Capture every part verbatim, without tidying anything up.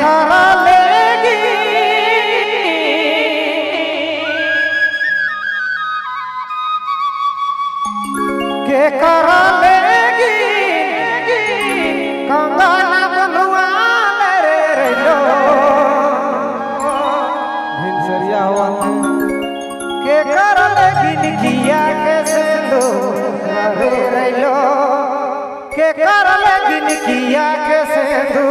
करा लेगी के करा लेगी कंगाना बलुआ रे रे लो भिनसरिया हुआ के करा लेगी निकिया के सेंदो रे रे लो के करा लेगी निकिया के सेंदो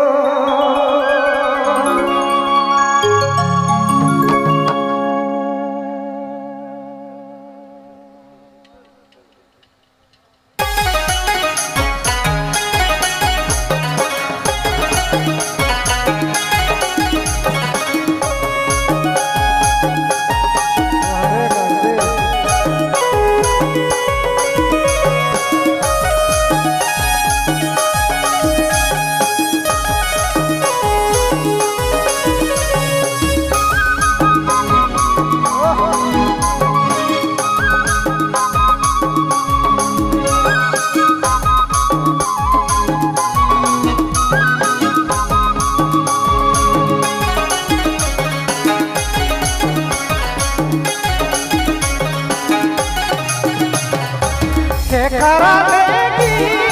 करा लेगी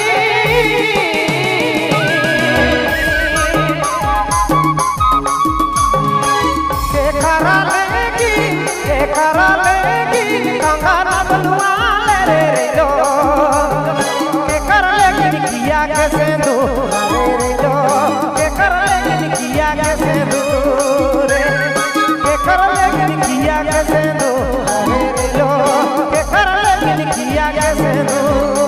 के करा लेगी के करा लेगी कंगाना बलुआ रे रे लो के कर लेगी निकिया के सेंदू रे रे लो के कर लेगी निकिया के सेंदू रे के कर लेगी निकिया के सेंदू रे रे लो के कर लेगी निकिया के सेंदू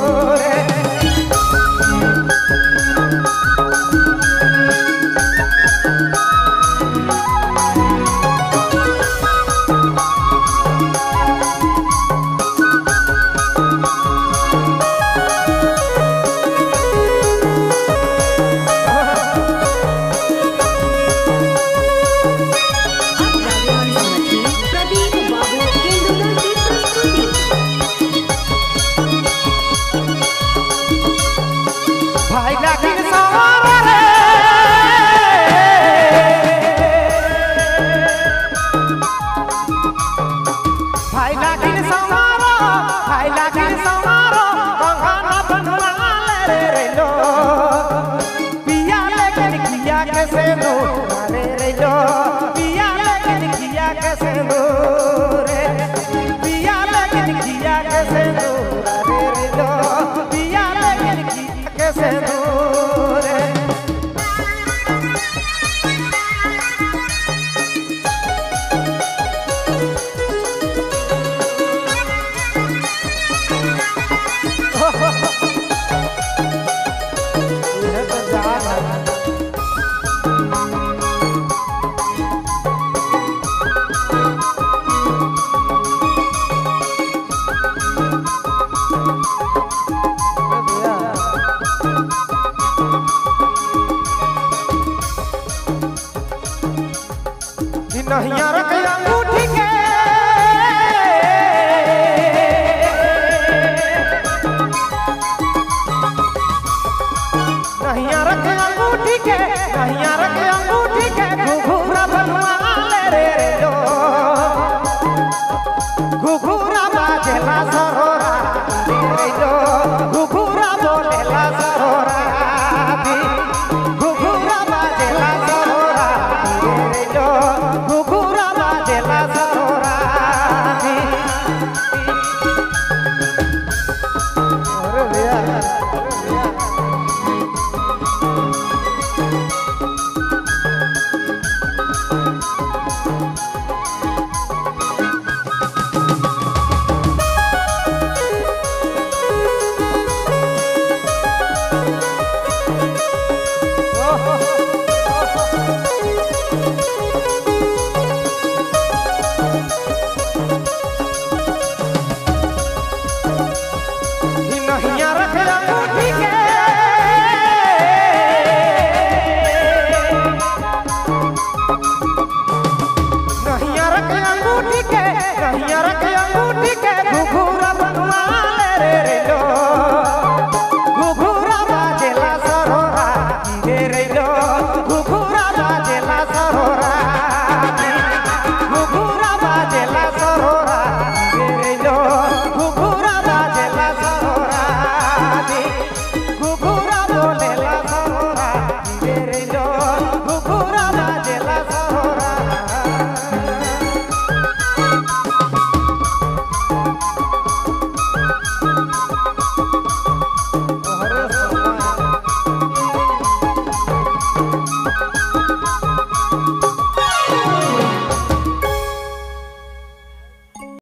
नहीं रख अंगूठी के नहीं रख अंगूठी के नहीं रख अंगूठी के घुघुरा बलुआ रे रे लो घुघुरा बाजेला सरोरा रे लो घुघुरा बोलेला सरोरा घुघुरा बाजेला सरोरा रे लो घुघुरा बाजेला सरोरा अरे भैया